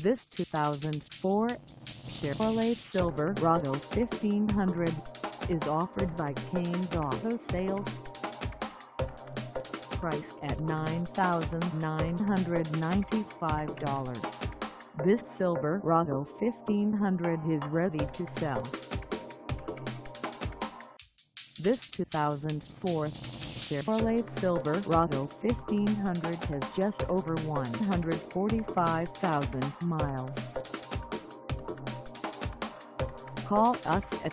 This 2004 Chevrolet Silverado 1500 is offered by Kane's Auto Sales. Priced at $9,995. This Silverado 1500 is ready to sell. This 2004 Chevrolet Silverado 1500 has just over 145,000 miles. Call us at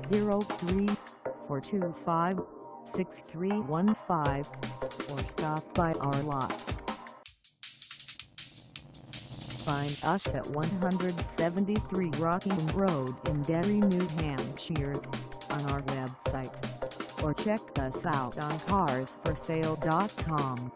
603-425-6315 or stop by our lot. Find us at 173 Rockingham Road in Derry, New Hampshire, on our website, or check us out on carsforsale.com.